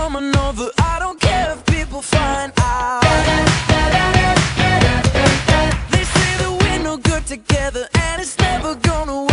from another. I don't care if people find out. They say that we're no good together, and it's never gonna work.